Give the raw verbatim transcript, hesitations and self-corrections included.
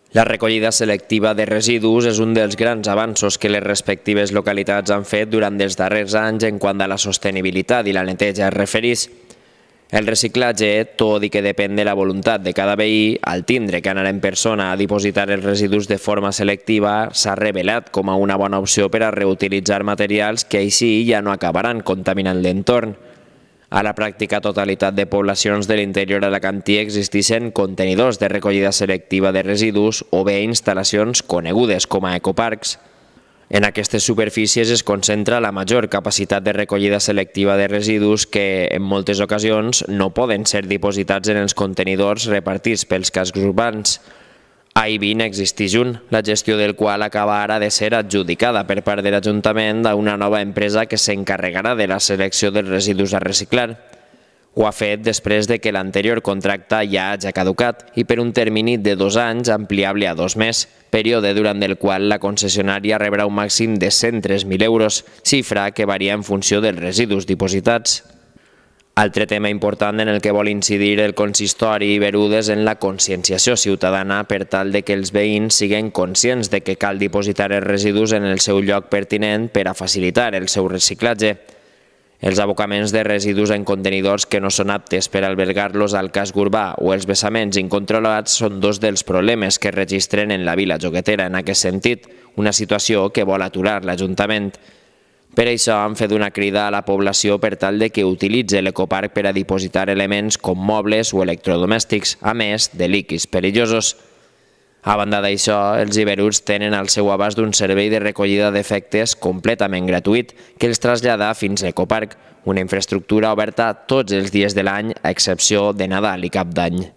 La recollida selectiva de residus és un dels grans avanços que les respectives localitats han fet durant els darrers anys en quant a la sostenibilitat i la neteja es refereix. El reciclatge, tot i que depèn de la voluntat de cada veí, al tindre que anar en persona a dipositar els residus de forma selectiva, s'ha revelat com a una bona opció per a reutilitzar materials que així ja no acabaran contaminant l'entorn. A la pràctica totalitat de poblacions de l'interior alacantí existeixen contenidors de recollida selectiva de residus o bé instal·lacions conegudes com a ecoparcs. En aquestes superfícies es concentra la major capacitat de recollida selectiva de residus que, en moltes ocasions, no poden ser dipositats en els contenidors repartits pels cascs urbans. A Eivin existeix un, la gestió del qual acaba ara de ser adjudicada per part de l'Ajuntament a una nova empresa que s'encarregarà de la selecció dels residus a reciclar. Ho ha fet després de que l'anterior contracte ja hagi caducat i per un termini de dos anys ampliable a dos més, període durant el qual la concessionària rebrà un màxim de cent tres mil euros, xifra que varia en funció dels residus dipositats. Altre tema important en el que vol incidir el consistori Iberud és en la conscienciació ciutadana per tal de que els veïns siguin conscients de que cal dipositar els residus en el seu lloc pertinent per a facilitar el seu reciclatge. Els abocaments de residus en contenidors que no són aptes per albergar-los al casc urbà o els vessaments incontrolats són dos dels problemes que registren en la vila joguetera en aquest sentit, una situació que vol aturar l'Ajuntament. Per això han fet una crida a la població per tal de que utilitzi l'ecoparc per a dipositar elements com mobles o electrodomèstics, a més de líquids perillosos. A banda d'això, els iberuts tenen al seu abast un servei de recollida d'efectes completament gratuït que els trasllada fins a l'ecoparc, una infraestructura oberta tots els dies de l'any a excepció de Nadal i Cap d'Any.